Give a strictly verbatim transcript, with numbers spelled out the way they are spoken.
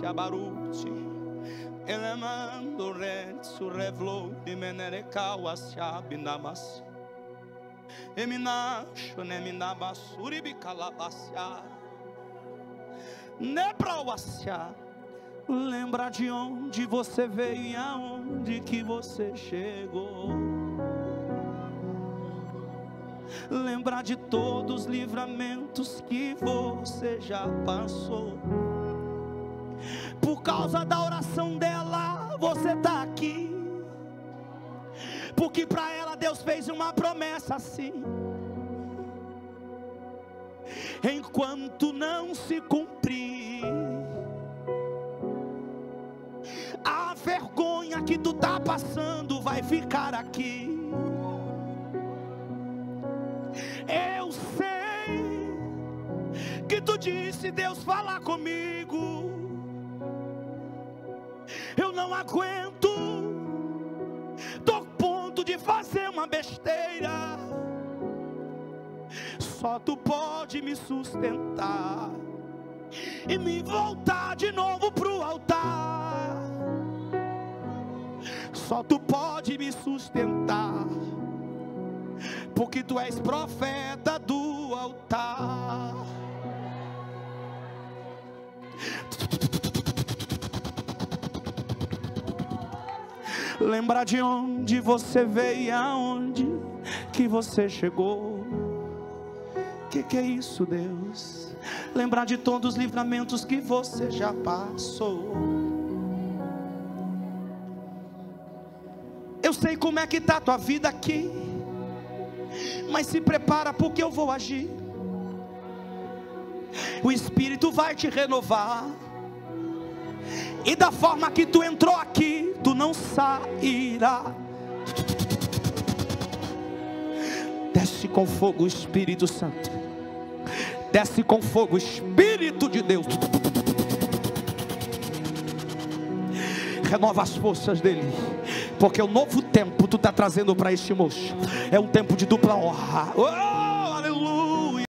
se abaruti. Elemando rensu revlo de menerecaua se abinamas. Eminacho neminabasuri bicalabacia. Nebrauacia. Lembra de onde você veio e aonde que você chegou. Lembrar de todos os livramentos que você já passou. Por causa da oração dela, você está aqui. Porque para ela Deus fez uma promessa assim: enquanto não se cumprir, a vergonha que tu tá passando vai ficar aqui. Eu sei que tu disse, Deus fala comigo. Eu não aguento, tô a ponto de fazer uma besteira. Só tu pode me sustentar e me voltar de novo pro altar. Só tu pode me sustentar, porque tu és profeta do altar. Lembrar de onde você veio e aonde que você chegou. Que que é isso, Deus? Lembrar de todos os livramentos que você já passou. Eu sei como é que está a tua vida aqui, mas se prepara porque eu vou agir. O Espírito vai te renovar, e da forma que tu entrou aqui, tu não sairá. Desce com fogo o Espírito Santo. Desce com fogo o Espírito de Deus. Renova as forças dele, porque o novo tempo tu está trazendo para este moço é um tempo de dupla honra. Oh!